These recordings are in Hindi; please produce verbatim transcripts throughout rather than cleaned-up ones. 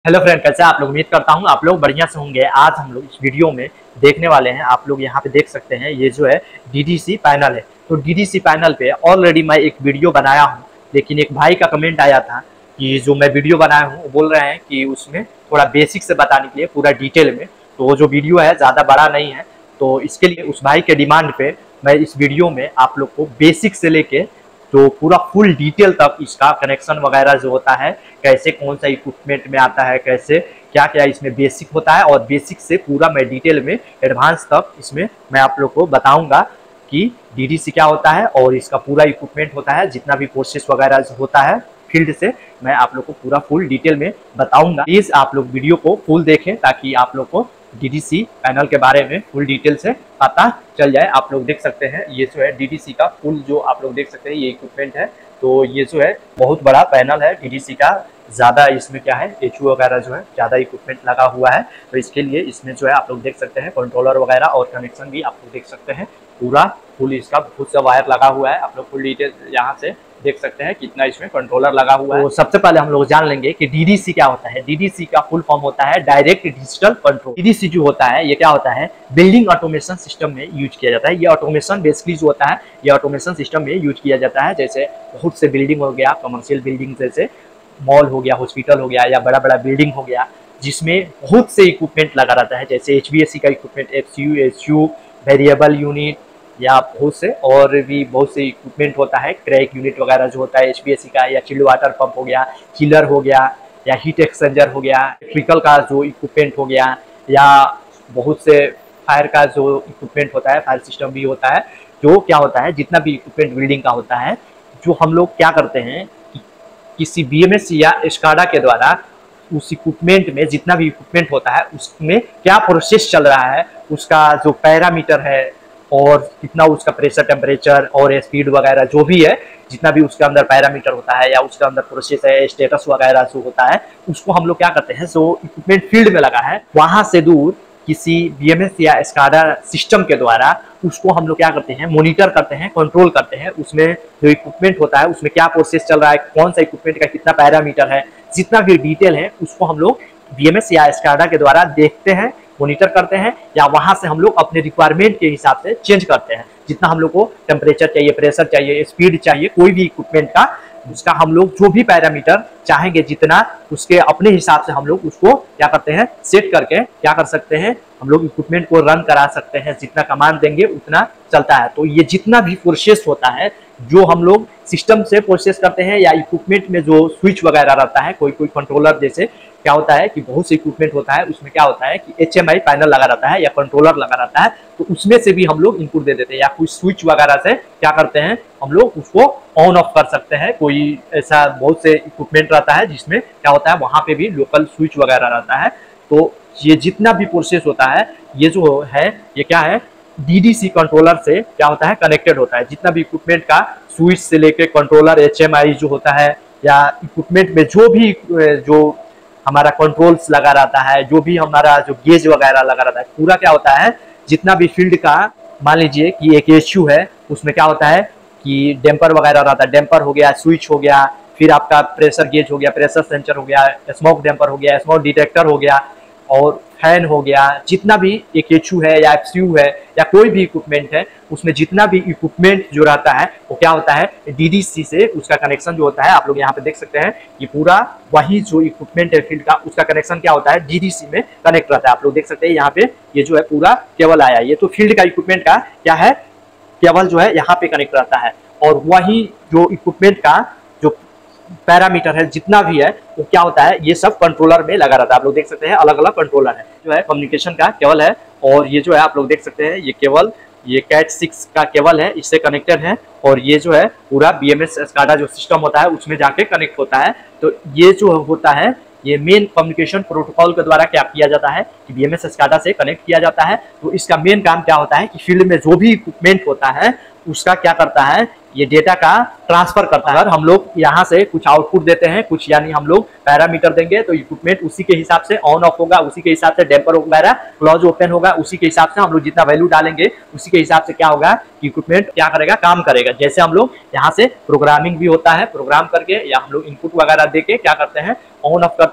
हेलो फ्रेंड, कैसे आप लोग। उम्मीद करता हूँ आप लोग बढ़िया से होंगे। आज हम लोग इस वीडियो में देखने वाले हैं, आप लोग यहाँ पे देख सकते हैं, ये जो है डीडीसी पैनल है। तो डीडीसी पैनल पे ऑलरेडी मैं एक वीडियो बनाया हूँ, लेकिन एक भाई का कमेंट आया था कि जो मैं वीडियो बनाया हूँ वो बोल रहे हैं कि उसमें थोड़ा बेसिक से बताने के लिए पूरा डिटेल में। तो वो जो वीडियो है ज़्यादा बड़ा नहीं है, तो इसके लिए उस भाई के डिमांड पे मैं इस वीडियो में आप लोग को बेसिक से लेके तो पूरा फुल डिटेल तक इसका कनेक्शन वगैरह जो होता है, कैसे कौन सा इक्विपमेंट में आता है, कैसे क्या क्या इसमें बेसिक होता है, और बेसिक से पूरा मैं डिटेल में एडवांस तक इसमें मैं आप लोग को बताऊंगा कि डीडीसी क्या होता है और इसका पूरा इक्विपमेंट होता है, जितना भी प्रोसेस वगैरह होता है फील्ड से मैं आप लोग को पूरा फुल डिटेल में बताऊंगा। प्लीज आप लोग वीडियो को फुल देखें ताकि आप लोग को डीडीसी पैनल के बारे में फुल डिटेल से पता चल जाए। आप लोग देख सकते हैं ये जो है डीडीसी का फुल, जो आप लोग देख सकते हैं ये इक्विपमेंट है। तो ये जो है बहुत बड़ा पैनल है डीडीसी का, ज़्यादा इसमें क्या है एचयू वगैरह जो है ज़्यादा इक्विपमेंट लगा हुआ है। तो इसके लिए इसमें जो है आप लोग देख सकते हैं कंट्रोलर वगैरह और कनेक्शन भी आप लोग देख सकते हैं, पूरा फुल इसका बहुत सा वायर लगा हुआ है। आप लोग फुल डिटेल यहाँ से देख सकते हैं कितना इसमें कंट्रोलर लगा हुआ है। तो सबसे पहले हम लोग जान लेंगे कि डीडीसी क्या होता है। डीडीसी का फुल फॉर्म होता है डायरेक्ट डिजिटल कंट्रोल। डीडीसी जो होता है ये क्या होता है, बिल्डिंग ऑटोमेशन सिस्टम में यूज किया जाता है। ये ऑटोमेशन बेसिकली जो होता है ये ऑटोमेशन सिस्टम में यूज किया जाता है। जैसे बहुत से बिल्डिंग हो गया, कमर्शियल बिल्डिंग जैसे मॉल हो गया, हॉस्पिटल हो गया, या बड़ा बड़ा बिल्डिंग हो गया जिसमें बहुत से इक्विपमेंट लगा रहता है, जैसे एचवीएसी का equipment, FCU, HU, variable unit, या बहुत से और भी बहुत से इक्विपमेंट होता है। क्रैक यूनिट वगैरह जो होता है एचपीएसी का, या चिल्ड वाटर पंप हो गया, चिलर हो गया, या हीट एक्सचेंजर हो गया, इलेक्ट्रिकल का जो इक्विपमेंट हो गया, या बहुत से फायर का जो इक्विपमेंट होता है, फायर सिस्टम भी होता है। जो क्या होता है, जितना भी इक्विपमेंट बिल्डिंग का होता है, जो हम लोग क्या करते हैं कि किसी बीएमएस या स्काडा के द्वारा उस इक्विपमेंट में जितना भी इक्विपमेंट होता है उसमें क्या प्रोसेस चल रहा है, उसका जो पैरामीटर है और कितना उसका प्रेशर, टेम्परेचर और स्पीड वगैरह जो भी है, जितना भी उसके अंदर पैरामीटर होता है या उसके अंदर प्रोसेस है, स्टेटस वगैरह जो होता है, उसको हम लोग क्या करते हैं, जो इक्विपमेंट फील्ड में लगा है वहां से दूर किसी बीएमएस या स्काडा सिस्टम के द्वारा उसको हम लोग क्या करते हैं, मॉनिटर करते हैं, कंट्रोल करते हैं। उसमें जो इक्विपमेंट होता है उसमें क्या प्रोसेस चल रहा है, कौन सा इक्विपमेंट का कितना पैरामीटर है, जितना भी डिटेल है उसको हम लोग बीएमएस या स्काडा के द्वारा देखते हैं, मॉनिटर करते हैं, या वहां से हम लोग अपने रिक्वायरमेंट के हिसाब से चेंज करते हैं। जितना हम लोग को टेम्परेचर चाहिए, प्रेशर चाहिए, स्पीड चाहिए, कोई भी इक्विपमेंट का उसका हम लोग जो भी पैरामीटर चाहेंगे जितना, उसके अपने हिसाब से हम लोग उसको क्या करते हैं, सेट करके क्या कर सकते हैं, हम लोग इक्विपमेंट को रन करा सकते हैं। जितना कमांड देंगे उतना चलता है। तो ये जितना भी प्रोसेस होता है जो हम लोग सिस्टम से प्रोसेस करते हैं, या इक्विपमेंट में जो स्विच वगैरह रहता है, कोई कोई कंट्रोलर जैसे क्या होता है कि बहुत से इक्विपमेंट होता है उसमें क्या होता है कि एचएमआई पैनल लगा रहता है या कंट्रोलर लगा रहता है, तो उसमें से भी हम लोग इनपुट दे देते हैं, या कोई स्विच वगैरह से क्या करते हैं हम लोग उसको ऑन ऑफ कर सकते हैं। कोई ऐसा बहुत से इक्विपमेंट रहता है जिसमें क्या होता है वहां पे भी लोकल स्विच वगैरह रहता है। तो ये जितना भी प्रोसेस होता है ये जो है ये क्या है, डीडीसी कंट्रोलर से क्या होता है, कनेक्टेड होता है। जितना भी इक्विपमेंट का स्विच से लेके कंट्रोलर, एचएमआई जो होता है, या इक्विपमेंट में जो भी जो हमारा कंट्रोल्स लगा रहता है, जो भी हमारा जो गेज वगैरह लगा रहता है, पूरा क्या होता है, जितना भी फील्ड का मान लीजिए कि एक एचयू है, उसमें क्या होता है कि डैम्पर वगैरह रहता है, डैम्पर हो गया, स्विच हो गया, फिर आपका प्रेशर गेज हो गया, प्रेशर सेंसर हो गया, स्मोक डैम्पर हो गया, स्मोक डिटेक्टर हो गया, और फैन हो गया। जितना भी एक एचयू है या एफसीयू है या कोई भी इक्विपमेंट है, उसमें जितना भी इक्विपमेंट जो रहता है वो क्या होता है, डीडीसी से उसका कनेक्शन जो होता है, आप लोग यहाँ पे देख सकते हैं कि पूरा वही जो इक्विपमेंट है फील्ड का उसका कनेक्शन क्या होता है, डीडीसी में कनेक्ट रहता है। आप लोग देख सकते हैं यहाँ पे ये जो है पूरा केबल आया, ये तो फील्ड का इक्विपमेंट का क्या है, केबल जो है यहाँ पे कनेक्ट रहता है, और वही जो इक्विपमेंट का जो पैरामीटर है जितना भी है वो क्या होता है, ये सब कंट्रोलर में लगा रहता है। आप लोग देख सकते हैं अलग अलग कंट्रोलर है, जो है कम्युनिकेशन का केबल है, और ये जो है आप लोग देख सकते हैं ये केबल, ये कैट सिक्स का केबल है, इससे कनेक्टेड है, और ये जो है पूरा बीएमएस स्काडा जो सिस्टम होता है उसमें जाके कनेक्ट होता है। तो ये जो होता है ये मेन कम्युनिकेशन प्रोटोकॉल के द्वारा क्या किया जाता है कि बीएमएस स्काडा से कनेक्ट किया जाता है। तो इसका मेन काम क्या होता है कि फील्ड में जो भी इक्विपमेंट होता है उसका क्या करता है, ये डेटा का ट्रांसफर करता है। अगर हम लोग यहाँ से कुछ आउटपुट देते हैं, कुछ यानी हम लोग पैरामीटर देंगे, तो इक्विपमेंट उसी के हिसाब से ऑन ऑफ होगा, उसी के हिसाब से डैम्पर वगैरह क्लोज ओपन होगा, उसी के हिसाब से हम लोग जितना वैल्यू डालेंगे उसी के हिसाब से क्या होगा, इक्विपमेंट क्या करेगा, काम करेगा। जैसे हम लोग यहाँ से प्रोग्रामिंग भी होता है, प्रोग्राम करके या हम लोग इनपुट वगैरह देके क्या करते हैं, ऑन ऑफ करते हैं। तो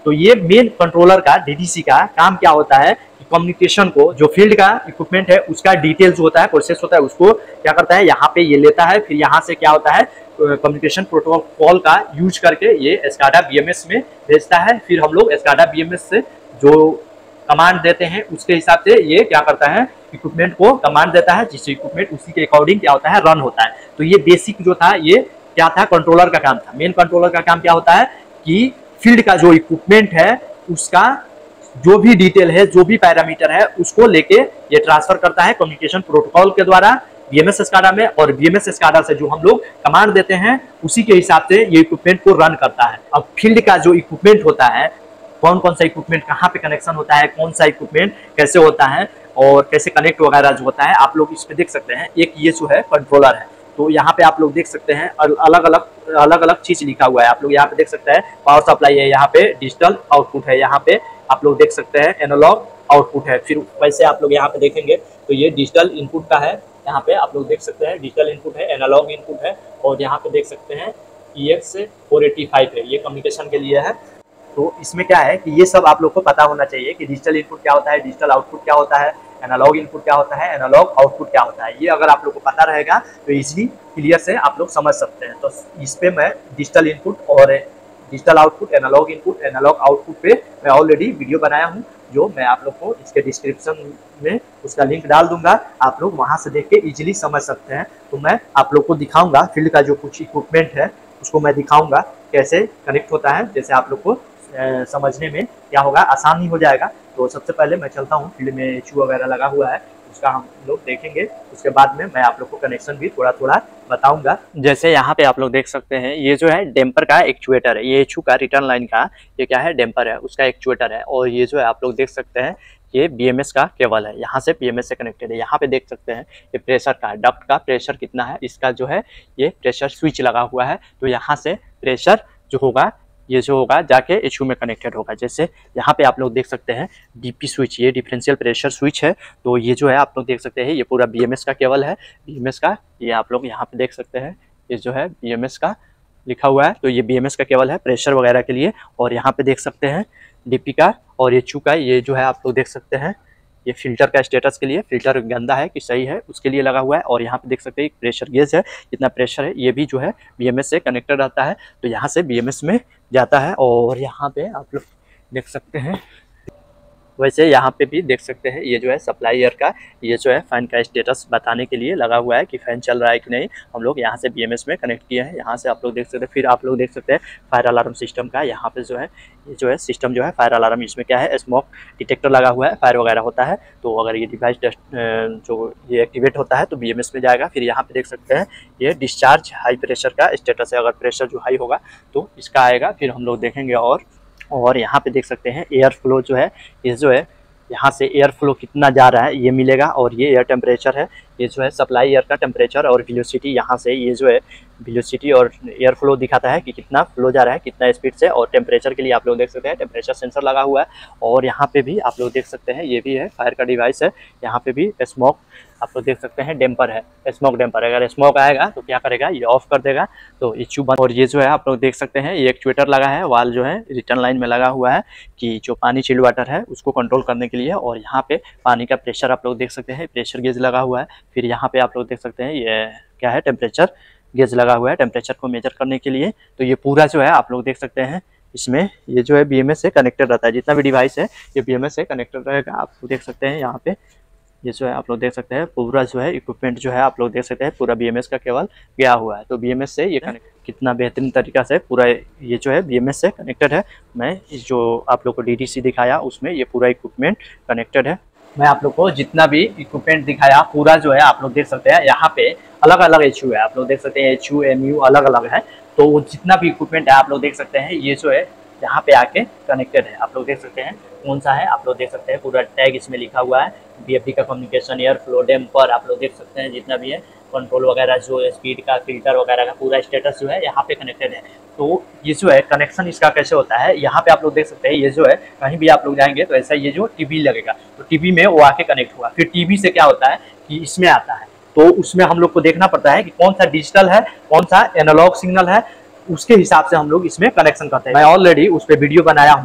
तो ये मेन कंट्रोलर का डीडीसी का काम क्या होता है कि कम्युनिकेशन को, जो फील्ड का इक्विपमेंट है उसका डिटेल जो होता है, प्रोसेस होता है, उसको क्या करता है यहाँ पे ये लेता है, फिर यहाँ से क्या होता है कम्युनिकेशन प्रोटोकॉल का यूज करके ये एस्काडा बीएमएस में भेजता है। फिर हम लोग एस्काडा बीएमएस से जो कमांड देते हैं उसके हिसाब से ये क्या करता है इक्विपमेंट को कमांड देता है, जिससे इक्विपमेंट उसी के अकॉर्डिंग क्या होता है रन होता है। तो ये बेसिक जो था ये क्या था कंट्रोलर का काम था। मेन कंट्रोलर का काम क्या होता है कि फील्ड का जो इक्विपमेंट है उसका जो भी डिटेल है, जो भी पैरामीटर है, उसको लेके ये ट्रांसफर करता है कम्युनिकेशन प्रोटोकॉल के द्वारा बीएमएस एस्काडा में, और बीएमएस एस्काडा से जो हम लोग कमांड देते हैं उसी के हिसाब से ये इक्विपमेंट को रन करता है। अब फील्ड का जो इक्विपमेंट होता है, कौन कौन सा इक्विपमेंट कहाँ पे कनेक्शन होता है, कौन सा इक्विपमेंट कैसे होता है और कैसे कनेक्ट वगैरह जो होता है, आप लोग इस पे देख सकते हैं। एक ये जो है कंट्रोलर है, तो यहाँ पे आप लोग देख सकते हैं अलग अलग अलग अलग चीज लिखा हुआ है। आप लोग यहाँ पे देख सकते हैं पावर सप्लाई है, यहाँ पे डिजिटल आउटपुट है, यहाँ पे आप लोग देख सकते हैं एनालॉग आउटपुट है। फिर वैसे आप लोग यहाँ पे देखेंगे तो ये डिजिटल इनपुट का है, यहाँ पे आप लोग देख सकते हैं डिजिटल इनपुट है, एनालॉग इनपुट है, और यहाँ पे देख सकते हैं E X four eighty five है, ये कम्युनिकेशन के लिए है। तो इसमें क्या है कि ये सब आप लोग को पता होना चाहिए कि डिजिटल इनपुट क्या होता है, डिजिटल आउटपुट क्या होता है, एनालॉग इनपुट क्या होता है, एनालॉग आउटपुट क्या होता है। ये अगर आप लोग को पता रहेगा तो इजीली क्लियर से आप लोग समझ सकते हैं। तो इस पे मैं डिजिटल इनपुट और digital output, analog input, analog output पे मैं ऑलरेडी वीडियो बनाया हूँ, जो मैं आप लोग को इसके डिस्क्रिप्शन में उसका लिंक डाल दूंगा, आप लोग वहां से देख के इजीली समझ सकते हैं। तो मैं आप लोग को दिखाऊंगा फील्ड का जो कुछ इक्विपमेंट है उसको मैं दिखाऊंगा कैसे कनेक्ट होता है, जैसे आप लोग को समझने में क्या होगा आसानी हो जाएगा। तो सबसे पहले मैं चलता हूँ, फील्ड में एचयू वगैरह लगा हुआ है उसका हम लोग देखेंगे, उसके बाद में मैं आप लोग को कनेक्शन भी थोड़ा थोड़ा बताऊंगा। जैसे यहाँ पे आप लोग देख सकते हैं ये जो है डेम्पर का एक्चुएटर है, ये एचयू का रिटर्न लाइन का ये क्या है डेम्पर है, उसका एक्चुएटर है। और ये जो है आप लोग देख सकते हैं ये बीएमएस का केबल है, यहाँ से बीएमएस से कनेक्टेड है। यहाँ पे देख सकते हैं ये प्रेशर का डक्ट का प्रेशर कितना है, इसका जो है ये प्रेशर स्विच लगा हुआ है। तो यहाँ से प्रेशर जो होगा ये जो होगा जाके एचयू में कनेक्टेड होगा। जैसे यहाँ पे आप लोग देख सकते हैं डीपी स्विच, ये डिफरेंशियल प्रेशर स्विच है। तो ये जो है आप लोग देख सकते हैं ये पूरा बीएमएस का केबल है, बीएमएस का ये आप लोग यहाँ पे देख सकते हैं ये जो है बीएमएस का लिखा हुआ है। तो ये बीएमएस का केबल है प्रेशर वगैरह के लिए। और यहाँ पे देख सकते हैं डीपी का और एचयू का ये जो है आप लोग देख सकते हैं ये फिल्टर का स्टेटस के लिए, फिल्टर गंदा है कि सही है उसके लिए लगा हुआ है। और यहाँ पे देख सकते हैं एक प्रेशर गेज है, कितना प्रेशर है ये भी जो है बीएमएस से कनेक्टेड रहता है। तो यहाँ से बीएमएस में जाता है। और यहाँ पे आप लोग देख सकते हैं वैसे यहाँ पे भी देख सकते हैं ये जो है सप्लाई एयर का ये जो है फैन का स्टेटस बताने के लिए लगा हुआ है कि फैन चल रहा है कि नहीं। हम लोग यहाँ से बीएमएस में कनेक्ट किए हैं, यहाँ से आप लोग देख सकते हैं। फिर आप लोग देख सकते हैं फायर अलार्म सिस्टम का, यहाँ पे जो है ये जो है सिस्टम जो है फायर अलार्म, इसमें क्या है स्मोक डिटेक्टर लगा हुआ है, फायर वगैरह होता है। तो अगर ये डिवाइस जो ये एक्टिवेट होता है तो बीएमएस में जाएगा। फिर यहाँ पे देख सकते हैं ये डिस्चार्ज हाई प्रेशर का स्टेटस है, अगर प्रेशर जो हाई होगा तो इसका आएगा, फिर हम लोग देखेंगे। और और यहाँ पे देख सकते हैं एयर फ्लो जो है ये जो है यहाँ से एयर फ्लो कितना जा रहा है ये मिलेगा। और ये एयर टेम्परेचर है, ये जो है सप्लाई एयर का टेम्परेचर और वेलोसिटी, यहाँ से ये जो है वेलोसिटी और एयर फ्लो दिखाता है कि कितना फ्लो जा रहा है कितना स्पीड से। और टेम्परेचर के लिए आप लोग देख सकते हैं टेम्परेचर सेंसर लगा हुआ है। और यहाँ पे भी आप लोग देख सकते हैं ये भी है फायर का डिवाइस है, यहाँ पे भी स्मोक आप लोग देख सकते हैं डैम्पर है, स्मोक डैम्पर। अगर स्मोक आएगा तो क्या करेगा ये ऑफ कर देगा, तो एचयू बंद। और ये जो है आप लोग देख सकते हैं ये एक्चुएटर लगा है, वाल जो है रिटर्न लाइन में लगा हुआ है कि जो पानी चिल्ड वाटर है उसको कंट्रोल करने के लिए। और यहाँ पे पानी का प्रेशर आप लोग देख सकते हैं, प्रेशर गेज लगा हुआ है। फिर यहाँ पे आप लोग देख सकते हैं ये क्या है टेम्परेचर गेज लगा हुआ है, टेम्परेचर को मेजर करने के लिए। तो ये पूरा जो है आप लोग देख सकते हैं इसमें ये जो है बीएमएस से कनेक्टेड रहता है, जितना भी डिवाइस है ये बीएमएस से कनेक्टेड रहेगा। आप देख सकते हैं यहाँ पे ये जो है आप लोग देख सकते हैं पूरा जो है इक्विपमेंट जो है आप लोग देख सकते हैं पूरा बीएमएस का केवल गया हुआ है। तो बीएमएस से ये कनेक्ट कितना बेहतरीन तरीका से पूरा ये जो है बीएमएस से कनेक्टेड है। मैं जो आप लोग को डीडीसी दिखाया उसमें ये पूरा इक्विपमेंट कनेक्टेड है। मैं आप लोग को जितना भी इक्विपमेंट दिखाया पूरा जो है आप लोग देख सकते हैं यहाँ पे अलग अलग एचयू है, आप लोग देख सकते हैं एचयू एमयू अलग अलग है। तो जितना भी इक्विपमेंट है आप लोग देख सकते हैं ये जो है यहाँ पे आके कनेक्टेड है। आप लोग देख सकते हैं कौन सा है, आप लोग देख सकते हैं पूरा टैग इसमें लिखा हुआ है, बीएफडी का कम्युनिकेशन, एयर फ्लो, डैम्पर, आप लोग देख सकते हैं जितना भी है कंट्रोल वगैरह जो स्पीड का, फिल्टर वगैरह का पूरा स्टेटस जो है यहाँ पे कनेक्टेड है। तो ये जो है कनेक्शन इसका कैसे होता है, यहाँ पे आप लोग देख सकते हैं ये जो है कहीं भी आप लोग जाएंगे तो ऐसा ये जो टीवी लगेगा तो टीवी में वो आके कनेक्ट हुआ। फिर टीवी से क्या होता है कि इसमें आता है, तो उसमें हम लोग को देखना पड़ता है कि कौन सा डिजिटल है कौन सा एनालॉग सिग्नल है, उसके हिसाब से हम लोग इसमें कनेक्शन करते हैं। मैं ऑलरेडी उस पर वीडियो बनाया हूँ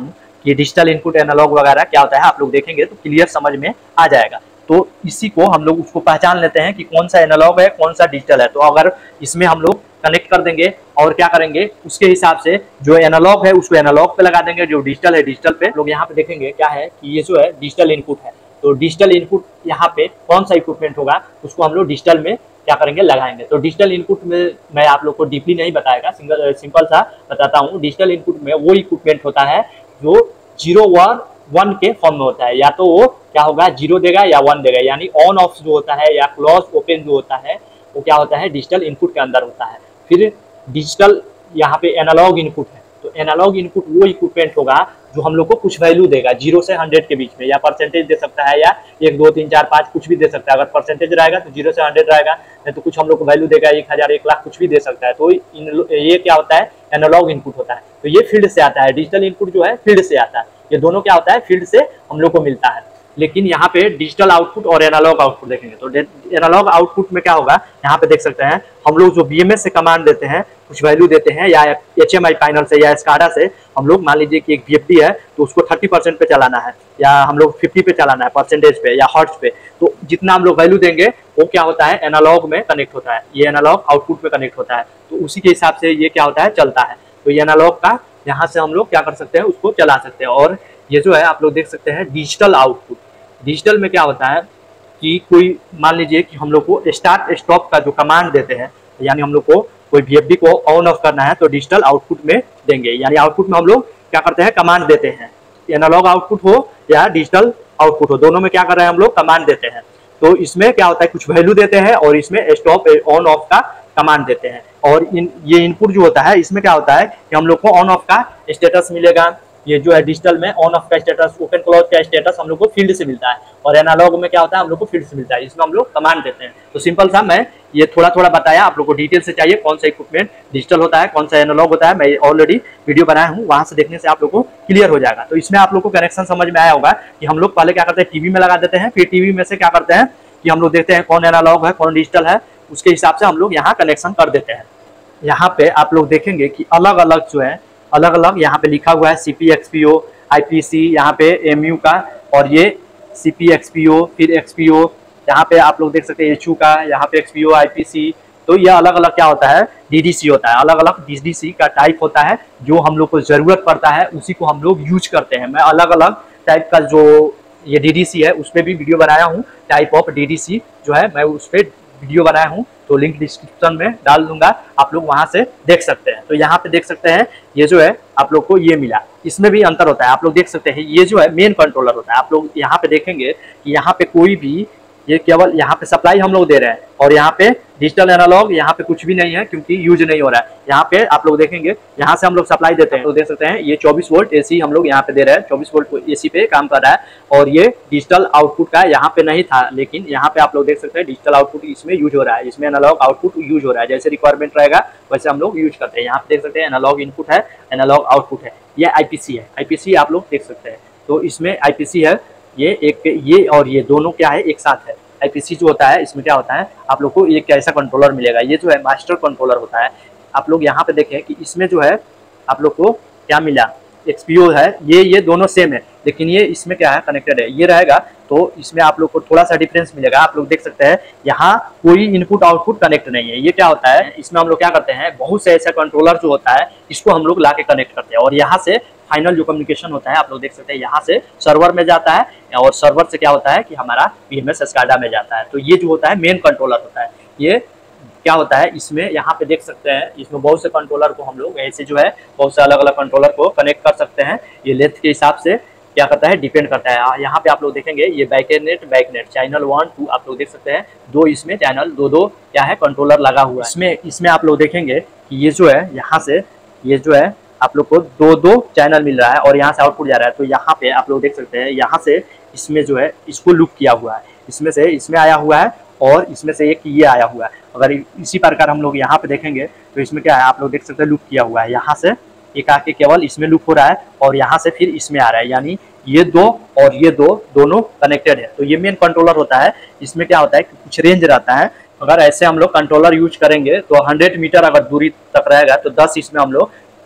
कि डिजिटल इनपुट एनालॉग वगैरह क्या होता है आप लोग देखेंगे तो क्लियर समझ में आ जाएगा। तो इसी को हम लोग उसको पहचान लेते हैं कि कौन सा एनालॉग है कौन सा डिजिटल है। तो अगर इसमें हम लोग कनेक्ट कर देंगे और क्या करेंगे उसके हिसाब से जो एनालॉग है उसको एनालॉग पे लगा देंगे, जो डिजिटल है डिजिटल पे। लोग यहाँ पे देखेंगे क्या है कि ये जो है डिजिटल इनपुट है, तो डिजिटल इनपुट यहाँ पे कौन सा इक्विपमेंट होगा उसको हम लोग डिजिटल में क्या करेंगे लगाएंगे। तो डिजिटल इनपुट में मैं आप लोग को डीपली नहीं बताएगा, सिंगल सिंपल सा बताता हूँ। डिजिटल इनपुट में वो इक्विपमेंट होता है जो जीरो वन वन के फॉर्म में होता है, या तो वो क्या होगा जीरो देगा या वन देगा, यानी ऑन ऑफ जो होता है या क्लोज ओपन जो होता है वो क्या होता है डिजिटल इनपुट के अंदर होता है। फिर डिजिटल यहाँ पे एनालॉग इनपुट है, तो एनालॉग इनपुट वो इक्विपमेंट होगा जो हम लोग को कुछ वैल्यू देगा जीरो से हंड्रेड के बीच में, या परसेंटेज दे सकता है या एक दो तीन चार पाँच कुछ भी दे सकता है। अगर परसेंटेज रहेगा तो जीरो से हंड्रेड रहेगा, नहीं तो कुछ हम लोग को वैल्यू देगा एक हजार एक लाख कुछ भी दे सकता है। तो इन ये क्या होता है एनालॉग इनपुट होता है। तो ये फील्ड से आता है, डिजिटल इनपुट जो है फील्ड से आता है। ये दोनों क्या होता है फील्ड से हम लोग को मिलता है। लेकिन यहाँ पे डिजिटल आउटपुट और एनालॉग आउटपुट देखेंगे तो एनालॉग आउटपुट में क्या होगा, यहाँ पे देख सकते हैं हम लोग जो बीएमएस से कमांड देते हैं कुछ वैल्यू देते हैं, या एचएमआई पैनल से या स्काडा से हम लोग मान लीजिए कि एक वीएफडी है तो उसको थर्टी परसेंट पे चलाना है, या हम लोग फिफ्टी पे चलाना है परसेंटेज पे या हर्ट्ज पे, तो जितना हम लोग वैल्यू देंगे वो क्या होता है एनालॉग में कनेक्ट होता है, ये एनालॉग आउटपुट में कनेक्ट होता है। तो उसी के हिसाब से ये क्या होता है चलता है। तो ये एनालॉग का यहाँ से हम लोग क्या कर सकते हैं उसको चला सकते हैं। और ये जो है आप लोग देख सकते हैं डिजिटल आउटपुट, डिजिटल में क्या होता है कि कोई मान लीजिए कि हम लोग को स्टार्ट स्टॉप का जो कमांड देते हैं, यानी हम लोग को कोई वीएफडी को ऑन ऑफ करना है तो डिजिटल आउटपुट में देंगे, यानी आउटपुट में हम लोग क्या करते हैं कमांड देते हैं। एनालॉग आउटपुट हो या डिजिटल आउटपुट हो, दोनों में क्या कर रहे हैं हम लोग कमांड देते हैं। तो इसमें क्या होता है कुछ वैल्यू देते हैं और इसमें स्टॉप ऑन ऑफ का कमांड देते हैं। और इन ये इनपुट जो होता है इसमें क्या होता है कि हम लोग को ऑन ऑफ का स्टेटस मिलेगा। ये जो है डिजिटल में ऑन ऑफ का स्टेटस, ओपन क्लोज का स्टेटस हम लोग को फील्ड से मिलता है, और एनालॉग में क्या होता है हम लोग को फील्ड से मिलता है, इसमें हम लोग कमांड देते हैं। तो सिंपल सा मैं ये थोड़ा थोड़ा बताया, आप लोग को डिटेल से चाहिए कौन सा इक्विपमेंट डिजिटल होता है कौन सा एनालॉग होता है, मैं ऑलरेडी वीडियो बनाया हूँ, वहां से देखने से आप लोग को क्लियर हो जाएगा। तो इसमें आप लोग को कनेक्शन समझ में आया होगा कि हम लोग पहले क्या करते हैं टीवी में लगा देते हैं, फिर टीवी में से क्या करते हैं कि हम लोग देखते हैं कौन एनालॉग है कौन डिजिटल है, उसके हिसाब से हम लोग यहाँ कनेक्शन कर देते हैं। यहाँ पे आप लोग देखेंगे कि अलग अलग जो है अलग अलग यहाँ पे लिखा हुआ है सीपी एक्सपीओ आईपीसी, यहाँ पे एमयू का, और ये सीपी एक्सपीओ फिर एक्सपीओ, यहाँ पे आप लोग देख सकते हैं एचयू का, यहाँ पे एक्सपीओ आईपीसी। तो ये अलग अलग क्या होता है डीडीसी होता है, अलग अलग डीडीसी का टाइप होता है, जो हम लोग को जरूरत पड़ता है उसी को हम लोग यूज करते हैं। मैं अलग अलग टाइप का जो ये डीडीसी है उस पर भी वीडियो बनाया हूँ, टाइप ऑफ डीडीसी जो है मैं उस पर वीडियो बनाया हूँ, तो लिंक डिस्क्रिप्शन में डाल दूंगा, आप लोग वहां से देख सकते हैं। तो यहाँ पे देख सकते हैं ये जो है आप लोग को ये मिला, इसमें भी अंतर होता है। आप लोग देख सकते हैं ये जो है मेन कंट्रोलर होता है। आप लोग यहाँ पे देखेंगे कि यहाँ पे कोई भी ये केवल यहाँ पे सप्लाई हम लोग दे रहे हैं, और यहाँ पे डिजिटल एनालॉग यहाँ पे कुछ भी नहीं है क्योंकि यूज नहीं हो रहा है। यहाँ पे आप लोग देखेंगे यहाँ से हम लोग सप्लाई देते हैं, तो देख सकते हैं ये चौबीस वोल्ट एसी हम लोग यहाँ पे दे रहे हैं, चौबीस वोल्ट एसी पे काम कर रहा है। और ये डिजिटल आउटपुट का यहाँ पे नहीं था, लेकिन यहाँ पे आप लोग देख सकते हैं डिजिटल आउटपुट इसमें यूज हो रहा है, इसमें एनालॉग आउटपुट यूज हो रहा है। जैसे रिक्वायरमेंट रहेगा वैसे हम लोग यूज करते हैं। यहाँ पे देख सकते हैं एनालॉग इनपुट है एनालॉग आउटपुट है, ये आईपीसी है, आईपीसी आप लोग देख सकते हैं। तो इसमें आईपीसी है, ये एक ये और ये दोनों क्या है एक साथ है। आईपीसी जो होता है इसमें क्या होता है आप लोग को एक ऐसा कंट्रोलर मिलेगा, ये जो है मास्टर कंट्रोलर होता है। आप लोग यहाँ पे देखें कि इसमें जो है आप लोग को क्या मिला एक्सपीओ है, ये ये दोनों सेम है, लेकिन ये इसमें क्या है कनेक्टेड है, ये रहेगा तो इसमें आप लोग को थोड़ा सा डिफरेंस मिलेगा। आप लोग देख सकते हैं यहाँ कोई इनपुट आउटपुट कनेक्ट नहीं है। ये क्या होता है इसमें हम लोग क्या करते हैं बहुत से ऐसा कंट्रोलर जो होता है इसको हम लोग ला के कनेक्ट करते हैं, और यहाँ से फाइनल जो कम्युनिकेशन होता है आप लोग देख सकते हैं यहाँ से सर्वर में जाता है, और सर्वर से क्या होता है कि हमारा बीएमएस स्काडा में जाता है। तो ये जो होता है मेन कंट्रोलर होता है। ये क्या होता है इसमें यहाँ पे देख सकते हैं इसमें बहुत से कंट्रोलर को हम लोग ऐसे जो है बहुत से अलग अलग कंट्रोलर को कनेक्ट कर सकते हैं। ये लेंथ के हिसाब से क्या करता है डिपेंड करता है। यहाँ पे आप लोग देखेंगे ये BACnet BACnet channel one two आप लोग देख सकते हैं, दो इसमें चैनल दो दो क्या है कंट्रोलर लगा हुआ है। इसमें इसमें आप लोग देखेंगे कि ये जो है यहाँ से ये जो है आप लोग को दो दो चैनल मिल रहा है और यहाँ से आउटपुट जा रहा है। तो यहाँ पे आप लोग देख सकते हैं यहाँ से इसमें जो है इसको लूप किया हुआ है, इसमें से इसमें आया हुआ है और इसमें से एक ये आया हुआ है। अगर इसी प्रकार हम लोग यहाँ पे देखेंगे तो इसमें क्या है आप लोग देख सकते हैं लूप किया हुआ है, यहाँ से एक आके केवल इसमें लूप हो रहा है और यहाँ से फिर इसमें आ रहा है, यानी ये दो और ये दो दोनों कनेक्टेड है। तो ये मेन कंट्रोलर होता है। इसमें क्या होता है कि कुछ रेंज रहता है, अगर ऐसे हम लोग कंट्रोलर यूज करेंगे तो हंड्रेड मीटर अगर दूरी तक रहेगा तो दस इसमें हम लोग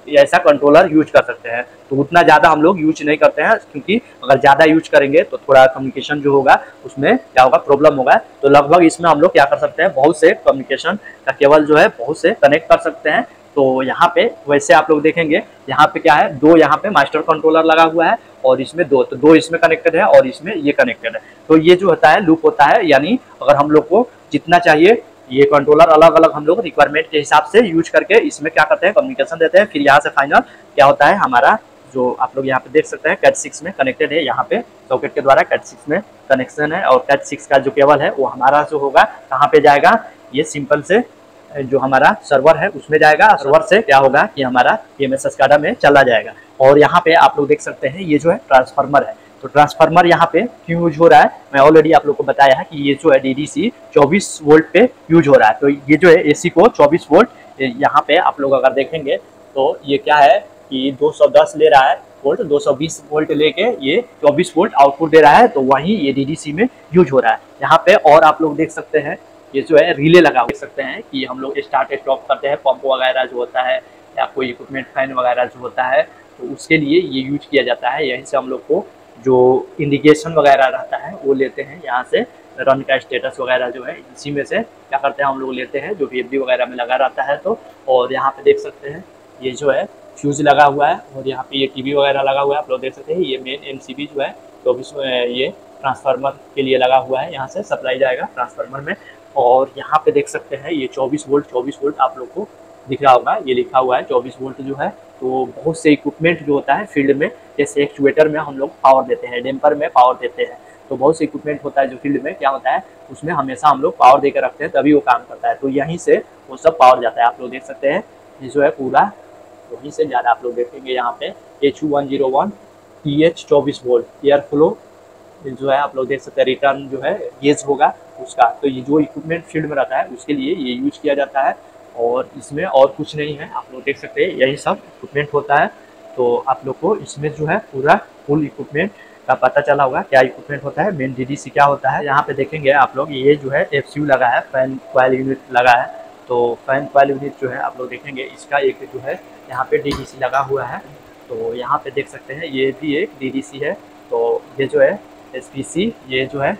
ऐसा कंट्रोलर यूज कर सकते हैं। तो उतना ज़्यादा हम लोग यूज नहीं करते हैं, क्योंकि अगर ज़्यादा यूज करेंगे तो थोड़ा कम्युनिकेशन जो होगा उसमें क्या होगा, प्रॉब्लम होगा। तो लगभग इसमें हम लोग क्या कर सकते हैं, बहुत से कम्युनिकेशन का केबल जो है बहुत से कनेक्ट कर सकते हैं। तो यहाँ पे वैसे आप लोग देखेंगे यहाँ पे क्या है, दो यहाँ पे मास्टर कंट्रोलर लगा हुआ है और इसमें दो, तो दो इसमें कनेक्टेड है और इसमें ये कनेक्टेड है। तो ये जो होता है लूप होता है, यानी अगर हम लोग को जितना चाहिए ये कंट्रोलर अलग अलग हम लोग रिक्वायरमेंट के हिसाब से यूज करके इसमें क्या करते हैं, कम्युनिकेशन देते हैं। फिर यहाँ से फाइनल क्या होता है, हमारा जो आप लोग यहाँ पे देख सकते हैं कैट सिक्स में कनेक्टेड है, यहाँ पे सॉकेट के द्वारा कैट सिक्स में कनेक्शन है। और कैट सिक्स का जो केबल है वो हमारा जो होगा कहाँ पे जाएगा, ये सिंपल से जो हमारा सर्वर है उसमें जाएगा। सर्वर से क्या होगा कि हमारा पी एम एस स्काडा में चला जाएगा। और यहाँ पे आप लोग देख सकते हैं ये जो है ट्रांसफार्मर है। तो ट्रांसफार्मर यहाँ पे क्यों यूज हो रहा है, मैं ऑलरेडी आप लोग को बताया है कि ये जो है डी डी सी चौबीस वोल्ट पे यूज हो रहा है। तो ये जो है ए सी को चौबीस वोल्ट, यहाँ पे आप लोग अगर देखेंगे तो ये क्या है कि दो सौ दस ले रहा है वोल्ट, दो सौ बीस वोल्ट लेके ये चौबीस वोल्ट आउटपुट दे रहा है। तो वहीं ये डी डी सी में यूज हो रहा है यहाँ पे। और आप लोग देख सकते हैं ये जो है रिले लगा देख सकते हैं कि हम लोग स्टार्ट स्टॉप करते हैं, पंप वगैरह जो होता है या कोई इक्विपमेंट फैन वगैरह जो होता है तो उसके लिए ये यूज किया जाता है। यहीं से हम लोग को जो इंडिकेशन वगैरह रहता है वो लेते हैं, यहाँ से रन का स्टेटस वगैरह जो है इसी में से क्या करते हैं हम लोग लेते हैं, जो वी एफ डी वगैरह में लगा रहता है। तो और यहाँ पे देख सकते हैं ये जो है फ्यूज लगा हुआ है और यहाँ पे ये टीवी वगैरह लगा हुआ है, आप लोग देख सकते हैं। ये मेन एम सी बी जो है चौबीस ये ट्रांसफार्मर के लिए लगा हुआ है, यहाँ से सप्लाई जाएगा ट्रांसफार्मर में। और यहाँ पे देख सकते हैं ये चौबीस वोल्ट चौबीस वोल्ट आप लोग को दिख रहा होगा, ये लिखा हुआ है चौबीस वोल्ट जो है। तो बहुत से इक्विपमेंट जो होता है फील्ड में, जैसे एक्चुएटर में हम लोग पावर देते हैं, डेम्पर में पावर देते हैं, तो बहुत से इक्विपमेंट होता है जो फील्ड में क्या होता है उसमें हमेशा हम लोग पावर देकर रखते हैं तभी वो काम करता है। तो यहीं से वो सब पावर जाता है, आप लोग देख सकते हैं ये जो है पूरा वहीं से ज़्यादा आप लोग देखेंगे यहाँ पे H U one zero one T H चौबीस वोल्ट एयर फ्लो जो है आप लोग देख सकते हैं, रिटर्न जो है गेज होगा उसका। तो ये जो इक्विपमेंट फील्ड में रहता है उसके लिए ये यूज किया जाता है और इसमें और कुछ नहीं है, आप लोग देख सकते हैं यही सब इक्विपमेंट होता है। तो आप लोग को इसमें जो है पूरा फुल इक्विपमेंट का पता चला होगा क्या इक्विपमेंट होता है, मेन डी डी सी क्या होता है। यहाँ पे देखेंगे आप लोग ये जो है एफ सी यू लगा है, फैन कॉइल यूनिट लगा है। तो फैन कॉइल यूनिट जो है आप लोग देखेंगे इसका एक जो है यहाँ पे डी डी सी लगा हुआ है। तो यहाँ पे देख सकते हैं ये भी एक डी डी सी है। तो ये जो है एस पी सी, ये जो है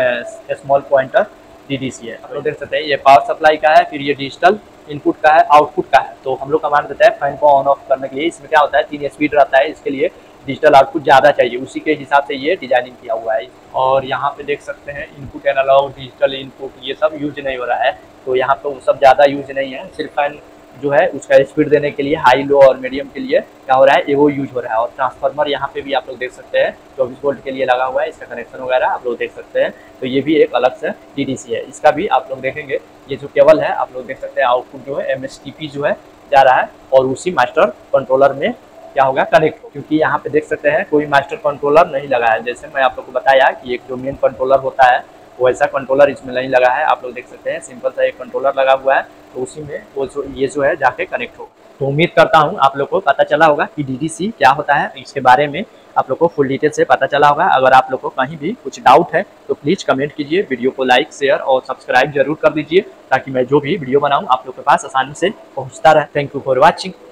small pointer D D C है, आप लोग देख सकते हैं। ये पावर सप्लाई का है, फिर ये डिजिटल इनपुट का है, आउटपुट का है। तो हम लोग कमांड देता है फैन को ऑन ऑफ करने के लिए। इसमें क्या होता है तीन स्पीड रहता है, इसके लिए डिजिटल आउटपुट ज़्यादा चाहिए, उसी के हिसाब से ये डिजाइनिंग किया हुआ है। और यहाँ पे देख सकते हैं इनपुट एनालॉग डिजिटल इनपुट ये सब यूज नहीं हो रहा है। तो यहाँ पे वो सब ज़्यादा यूज नहीं है, सिर्फ फैन जो है उसका स्पीड देने के लिए हाई लो और मीडियम के लिए क्या हो रहा है ये वो यूज हो रहा है। और ट्रांसफार्मर यहाँ पे भी आप लोग देख सकते हैं चौबीस वोल्ट के लिए लगा हुआ है, इसका कनेक्शन वगैरह आप लोग देख सकते हैं। तो ये भी एक अलग से डी डी सी है, इसका भी आप लोग देखेंगे ये जो केबल है आप लोग देख सकते हैं आउटपुट जो है एम एस टी पी जो है जा रहा है और उसी मास्टर कंट्रोलर में क्या होगा कनेक्ट हो, क्योंकि यहाँ पे देख सकते हैं कोई मास्टर कंट्रोलर नहीं लगा है। जैसे मैं आप लोग को बताया कि एक जो मेन कंट्रोलर होता है वैसा कंट्रोलर इसमें नहीं लगा है, आप लोग देख सकते हैं सिंपल सा एक कंट्रोलर लगा हुआ है। तो उसी में वो जो ये जो है जाके कनेक्ट हो। तो उम्मीद करता हूँ आप लोग को पता चला होगा कि डी डी सी क्या होता है, इसके बारे में आप लोग को फुल डिटेल से पता चला होगा। अगर आप लोग को कहीं भी कुछ डाउट है तो प्लीज़ कमेंट कीजिए, वीडियो को लाइक शेयर और सब्सक्राइब जरूर कर दीजिए ताकि मैं जो भी वीडियो बनाऊँ आप लोग के पास आसानी से पहुँचता रहे। Thank you for watching.